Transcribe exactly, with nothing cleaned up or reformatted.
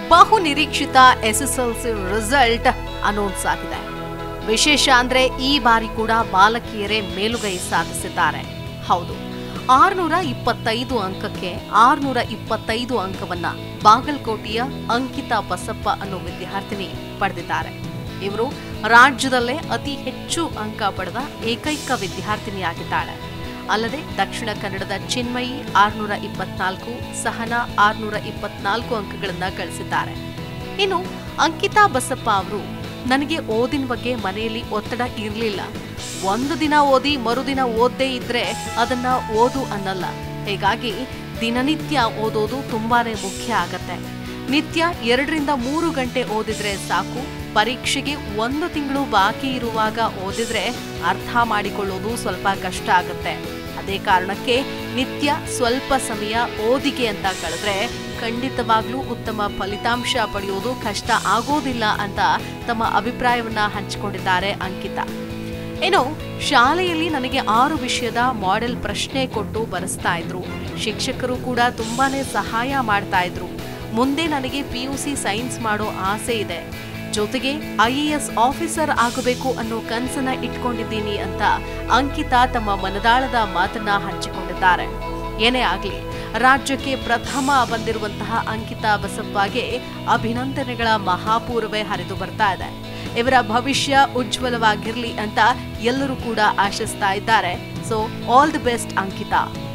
ಬಹು ನಿರೀಕ್ಷಿತ S S L C result announce ಆಗಿದೆ. ವಿಶೇಷ ಅಂದ್ರೆ ಈ ಬಾರಿ ಕೂಡ ಬಾಲಕಿಯರೇ ಮೇಲುಗೈ ಸಾಧಿಸಿದ್ದಾರೆ. ಹೌದು, ಆರ್ನೂರ ಇಪ್ಪತ್ತೈದು ಅಂಕಕ್ಕೆ ಆರ್ನೂರ ಇಪ್ಪತ್ತೈದು ಅಂಕವನ್ನ ಬಾಗಲಕೋಟೆಯ ಅಂಕಿತಾ ಬಸಪ್ಪ ಅನ್ನೋ ವಿದ್ಯಾರ್ಥಿನಿ ಪಡೆದಿದ್ದಾರೆ. ಇವರು ರಾಜ್ಯದಲ್ಲೇ ಅತಿ ಹೆಚ್ಚು ಅಂಕ ಪಡೆದ ಏಕೈಕ ವಿದ್ಯಾರ್ಥಿನಿಯಾಗಿದ್ದಾಳೆ. ಅಲ್ಲದೆ ದಕ್ಷಿಣ ಕನ್ನಡದ ಚಿನ್ಮಯಿ ಆರ್ನೂರ ಇಪ್ಪತ್ನಾಲ್ಕು, ಸಹನಾ ಆರ್ನೂರ ಇಪ್ಪತ್ನಾಲ್ಕು ಅಂಕಗಳನ್ನ ಗಳಿಸಿದ್ದಾರೆ. ಇನ್ನು ಅಂಕಿತಾ ಬಸಪ್ಪ ಅವರು, ನನಗೆ ಓದಿನ ಬಗ್ಗೆ ಮನೆಯಲ್ಲಿ ಒತ್ತಡ ಇರಲಿಲ್ಲ. ಒಂದು ದಿನ ಓದಿ ಮರುದಿನ ಓದದೇ ಇದ್ರೆ ಅದನ್ನ ಓದು ಅನ್ನಲ್ಲ. ಹೀಗಾಗಿ ದಿನನಿತ್ಯ ಓದೋದು ತುಂಬಾನೇ ಮುಖ್ಯ ಆಗತ್ತೆ. ನಿತ್ಯ ಎರಡರಿಂದ ಮೂರು ಗಂಟೆ ಓದಿದ್ರೆ ಸಾಕು. ಪರೀಕ್ಷೆಗೆ ಒಂದು ತಿಂಗಳು ಬಾಕಿ ಇರುವಾಗ ಓದಿದ್ರೆ ಅರ್ಥ ಮಾಡಿಕೊಳ್ಳೋದು ಸ್ವಲ್ಪ ಕಷ್ಟ ಆಗತ್ತೆ. ಅದೇ ಕಾರಣಕ್ಕೆ ನಿತ್ಯ ಸ್ವಲ್ಪ ಸಮಯ ಓದಿಗೆ ಅಂತ ಕಳೆದ್ರೆ ಖಂಡಿತವಾಗ್ಲೂ ಉತ್ತಮ ಫಲಿತಾಂಶ ಪಡೆಯೋದು ಕಷ್ಟ ಆಗೋದಿಲ್ಲ ಅಂತ ತಮ್ಮ ಅಭಿಪ್ರಾಯವನ್ನ ಹಂಚಿಕೊಂಡಿದ್ದಾರೆ ಅಂಕಿತಾ. ಏನು, ಶಾಲೆಯಲ್ಲಿ ನನಗೆ ಆರು ವಿಷಯದ ಮಾಡೆಲ್ ಪ್ರಶ್ನೆ ಕೊಟ್ಟು ಬರೆಸ್ತಾ ಇದ್ರು. ಶಿಕ್ಷಕರು ಕೂಡ ತುಂಬಾನೇ ಸಹಾಯ ಮಾಡ್ತಾ ಇದ್ರು. ಮುಂದೆ ನನಗೆ ಪಿ ಯು ಸಿ ಸೈನ್ಸ್ ಮಾಡೋ ಆಸೆ ಇದೆ. ಜೊತೆಗೆ ಐ ಎ ಎಸ್ ಆಫೀಸರ್ ಆಗಬೇಕು ಅನ್ನೋ ಕನಸನ್ನ ಇಟ್ಕೊಂಡಿದ್ದೀನಿ ಅಂತ ಅಂಕಿತಾ ತಮ್ಮ ಮನದಾಳದ ಮಾತನ್ನ ಹಂಚಿಕೊಂಡಿದ್ದಾರೆ. ಏನೇ ಆಗ್ಲಿ, ರಾಜ್ಯಕ್ಕೆ ಪ್ರಥಮ ಬಂದಿರುವಂತಹ ಅಂಕಿತಾ ಬಸಪ್ಪಗೆ ಅಭಿನಂದನೆಗಳ ಮಹಾಪೂರ್ವೇ ಹರಿದು ಬರ್ತಾ ಇದೆ. ಇವರ ಭವಿಷ್ಯ ಉಜ್ವಲವಾಗಿರ್ಲಿ ಅಂತ ಎಲ್ಲರೂ ಕೂಡ ಆಶಿಸ್ತಾ ಇದ್ದಾರೆ. So all the best Ankita.